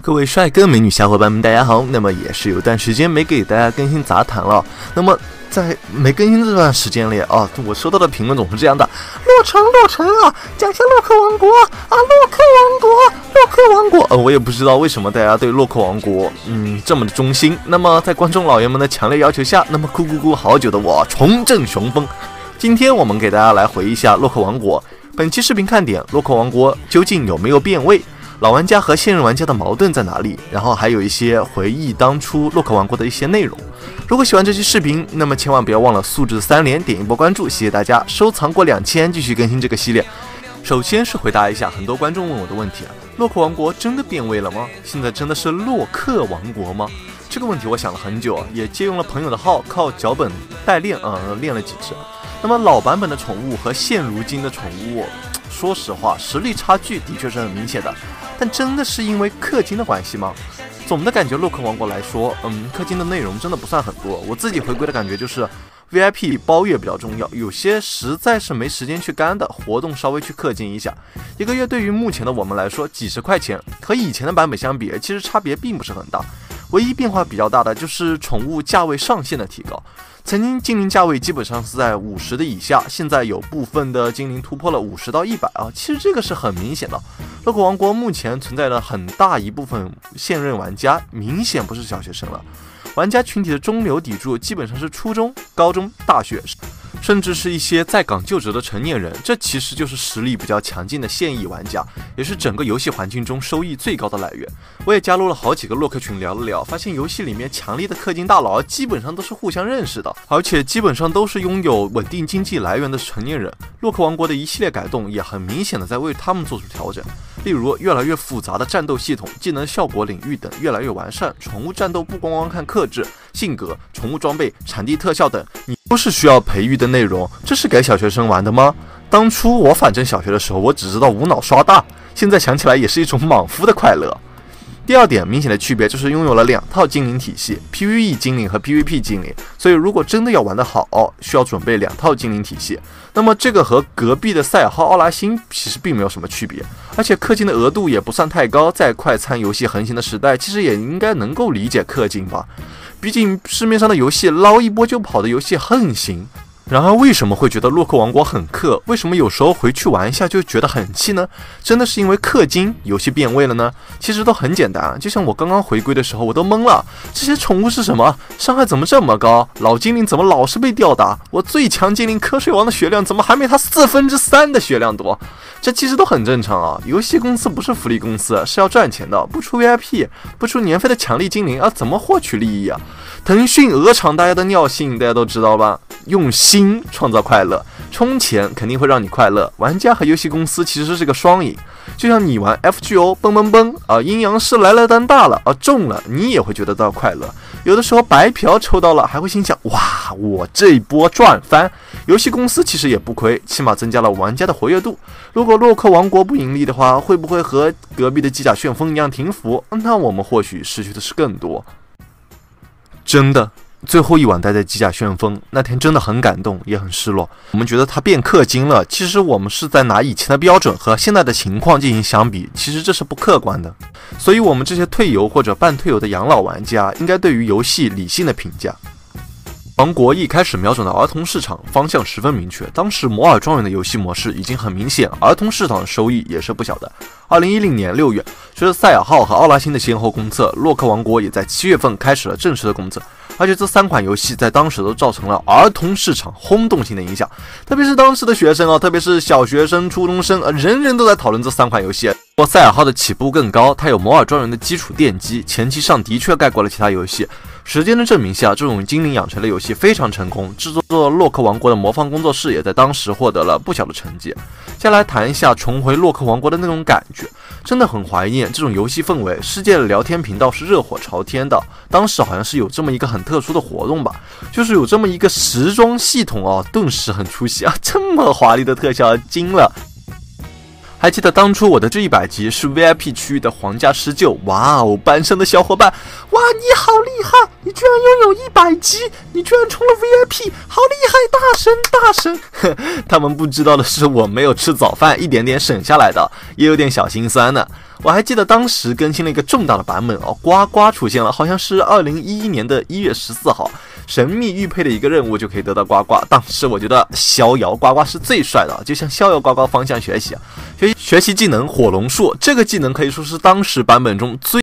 各位帅哥美女小伙伴们大家好，那么也是有段时间没给大家更新杂谈了，那么在没更新这段时间里啊，我收到的评论总是这样的：洛城啊，讲一下洛克王国啊，洛克王国。我也不知道为什么大家对洛克王国这么的忠心。那么在观众老爷们的强烈要求下，那么哭好久的我重振雄风。今天我们给大家来回忆一下洛克王国。本期视频看点：洛克王国究竟有没有变味？老玩家和现任玩家的矛盾在哪里？然后还有一些回忆当初洛克王国的一些内容。如果喜欢这期视频，那么千万不要忘了素质3连，点一波关注，谢谢大家！收藏过2000，继续更新这个系列。首先是回答一下很多观众问我的问题：洛克王国真的变味了吗？现在真的是洛克王国吗？这个问题我想了很久，也借用了朋友的号，靠脚本代练练了几次。那么老版本的宠物和现如今的宠物，说实话，实力差距的确是很明显的。但真的是因为氪金的关系吗？总的感觉洛克王国来说，氪金的内容真的不算很多。我自己回归的感觉就是 VIP 包月比较重要，有些实在是没时间去干的活动，稍微去氪金一下。一个月对于目前的我们来说，几十块钱和以前的版本相比，其实差别并不是很大。唯一变化比较大的就是宠物价位上限的提高。曾经精灵价位基本上是在50的以下，现在有部分的精灵突破了50到100啊，其实这个是很明显的。洛克王国目前存在了很大一部分现任玩家，明显不是小学生了。玩家群体的中流砥柱基本上是初中、高中、大学，甚至是一些在岗就职的成年人，这其实就是实力比较强劲的现役玩家，也是整个游戏环境中收益最高的来源。我也加入了好几个洛克群聊了聊，发现游戏里面强力的氪金大佬基本上都是互相认识的，而且基本上都是拥有稳定经济来源的成年人。洛克王国的一系列改动也很明显的在为他们做出调整，例如越来越复杂的战斗系统、技能效果领域等越来越完善，宠物战斗不光光看克制、性格、宠物装备、产地特效等，你都是需要培育的内容，这是给小学生玩的吗？当初我反正小学的时候，我只知道无脑刷大，现在想起来也是一种莽夫的快乐。第二点明显的区别就是拥有了2套精灵体系， PVE 精灵和 PVP 精灵，所以如果真的要玩得好，需要准备2套精灵体系。那么这个和隔壁的塞尔号奥拉星其实并没有什么区别，而且氪金的额度也不算太高，在快餐游戏横行的时代，其实也应该能够理解氪金吧。毕竟市面上的游戏捞一波就跑的游戏横行。然而为什么会觉得洛克王国很氪？为什么有时候回去玩一下就觉得很气呢？真的是因为氪金游戏变味了呢？其实都很简单，就像我刚刚回归的时候我都懵了，这些宠物是什么？伤害怎么这么高？老精灵怎么老是被吊打？我最强精灵瞌睡王的血量怎么还没他3/4的血量多？这其实都很正常啊，游戏公司不是福利公司，是要赚钱的，不出 VIP， 不出年费的强力精灵怎么获取利益啊？腾讯鹅厂大家的尿性大家都知道吧？用心创造快乐，充钱肯定会让你快乐。玩家和游戏公司其实是个双赢，就像你玩 FGO 蹦阴阳师来了单大了中了，你也会觉得到快乐。有的时候白嫖抽到了，还会心想哇，我这一波赚翻。游戏公司其实也不亏，起码增加了玩家的活跃度。如果洛克王国不盈利的话，会不会和隔壁的机甲旋风一样停服？那我们或许失去的是更多。真的，最后一晚待在机甲旋风那天真的很感动，也很失落。我们觉得他变氪金了，其实我们是在拿以前的标准和现在的情况进行相比，其实这是不客观的。所以我们这些退游或者半退游的养老玩家，应该对于游戏理性的评价。王国一开始瞄准的儿童市场方向十分明确，当时摩尔庄园的游戏模式已经很明显，儿童市场的收益也是不小的。2010年6月，随着塞尔号和奥拉星的先后公测，洛克王国也在7月份开始了正式的公测，而且这3款游戏在当时都造成了儿童市场轰动性的影响，特别是当时的学生特别是小学生、初中生人人都在讨论这3款游戏。塞尔号的起步更高，它有摩尔庄园的基础奠基，前期上的确盖过了其他游戏。时间的证明下，这种精灵养成类游戏非常成功，制作洛克王国的魔方工作室也在当时获得了不小的成绩。接下来谈一下重回洛克王国的那种感觉，真的很怀念这种游戏氛围。世界的聊天频道是热火朝天的，当时好像是有这么一个很特殊的活动吧，就是有这么一个时装系统顿时很出戏这么华丽的特效惊了。 还记得当初我的这100级是 VIP 区域的皇家施救，哇哦，班上的小伙伴，哇，你好厉害，你居然拥有100级，你居然充了 VIP， 好厉害，大神。他们不知道的是，我没有吃早饭，一点点省下来的，也有点小心酸呢。我还记得当时更新了一个重大的版本哦，呱呱出现了，好像是2011年的1月14号，神秘玉佩的一个任务就可以得到呱呱。当时我觉得逍遥呱呱是最帅的，就向逍遥呱呱方向学习，学习技能火龙术，这个技能可以说是当时版本中最